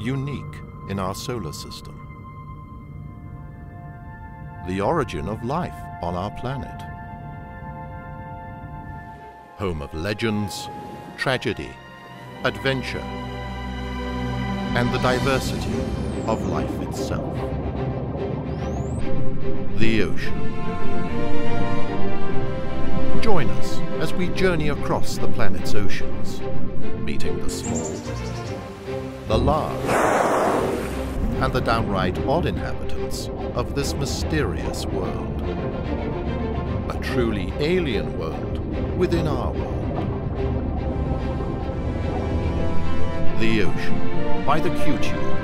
unique in our solar system. The origin of life on our planet. Home of legends, tragedy, adventure, and the diversity of life itself. The ocean. Join us as we journey across the planet's oceans, meeting the small, the large, and the downright odd inhabitants of this mysterious world. A truly alien world within our world. The Ocean by the Q-Tube.